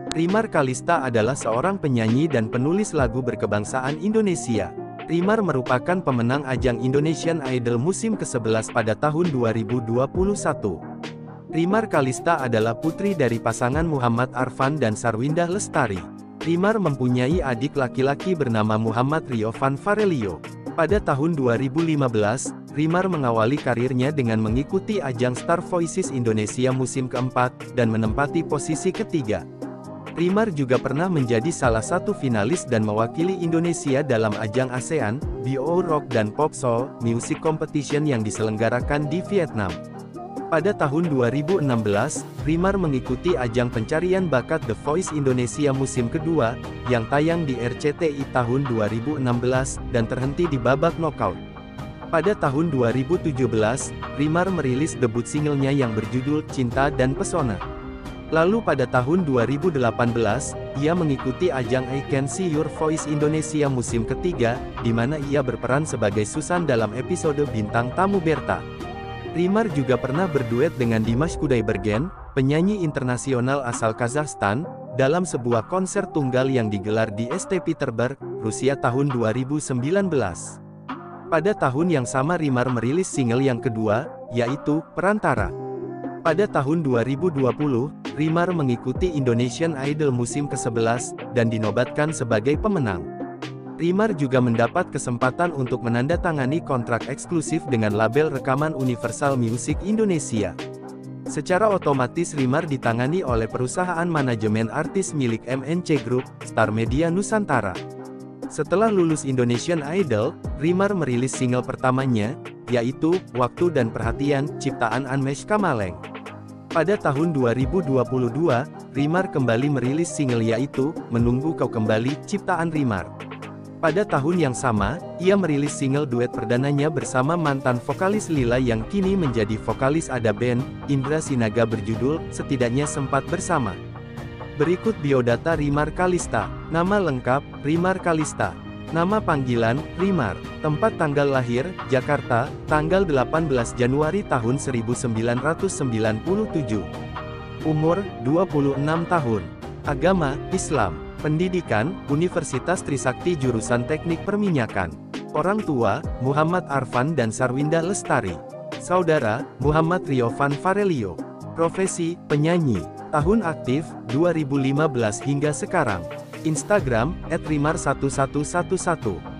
Rimar Kalista adalah seorang penyanyi dan penulis lagu berkebangsaan Indonesia. Rimar merupakan pemenang ajang Indonesian Idol musim ke-11 pada tahun 2021. Rimar Kalista adalah putri dari pasangan Muhammad Arfan dan Sarwindah Lestari. Rimar mempunyai adik laki-laki bernama Muhammad Riovan Farelio. Pada tahun 2015, Rimar mengawali karirnya dengan mengikuti ajang Star Voices Indonesia musim keempat, dan menempati posisi ketiga. Rimar juga pernah menjadi salah satu finalis dan mewakili Indonesia dalam ajang ASEAN, BO Rock dan Pop Soul Music Competition yang diselenggarakan di Vietnam. Pada tahun 2016, Rimar mengikuti ajang pencarian bakat The Voice Indonesia musim kedua, yang tayang di RCTI tahun 2016, dan terhenti di babak knockout. Pada tahun 2017, Rimar merilis debut singlenya yang berjudul Cinta dan Pesona. Lalu pada tahun 2018, ia mengikuti ajang I Can See Your Voice Indonesia musim ketiga, di mana ia berperan sebagai Susan dalam episode Bintang Tamu Berta. Rimar juga pernah berduet dengan Dimash Kudaibergen, penyanyi internasional asal Kazakhstan, dalam sebuah konser tunggal yang digelar di St. Petersburg, Rusia tahun 2019. Pada tahun yang sama Rimar merilis single yang kedua, yaitu Perantara. Pada tahun 2020, Rimar mengikuti Indonesian Idol musim ke-11, dan dinobatkan sebagai pemenang. Rimar juga mendapat kesempatan untuk menandatangani kontrak eksklusif dengan label rekaman Universal Music Indonesia. Secara otomatis Rimar ditangani oleh perusahaan manajemen artis milik MNC Group, Star Media Nusantara. Setelah lulus Indonesian Idol, Rimar merilis single pertamanya, yaitu Waktu dan Perhatian, ciptaan Anmesh Kamaleng. Pada tahun 2022, Rimar kembali merilis single yaitu Menunggu Kau Kembali, ciptaan Rimar. Pada tahun yang sama, ia merilis single duet perdananya bersama mantan vokalis Lila yang kini menjadi vokalis Ada Band, Indra Sinaga berjudul Setidaknya Sempat Bersama. Berikut biodata Rimar Kalista. Nama lengkap, Rimar Kalista. Nama panggilan, Rimar. Tempat tanggal lahir, Jakarta, tanggal 18 Januari tahun 1997. Umur, 26 tahun. Agama, Islam. Pendidikan, Universitas Trisakti jurusan Teknik Perminyakan. Orang tua, Muhammad Arfan dan Sarwindah Lestari. Saudara, Muhammad Riovan Farelio. Profesi, penyanyi. Tahun aktif, 2015 hingga sekarang. Instagram, @rimar1111